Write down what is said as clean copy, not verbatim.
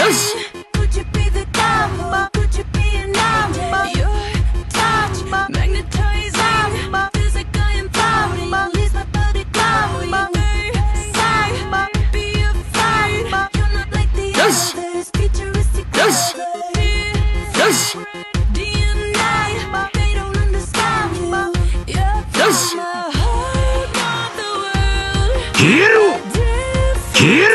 Could you be the number? Could you be a number? Your touch, magnetizing, physical empowerment, leaves my body glowing. Side, be afraid. You're not like the others. Futuristic colors. DNA, they don't understand you. You're from the heart of the world. 消えろ消えろ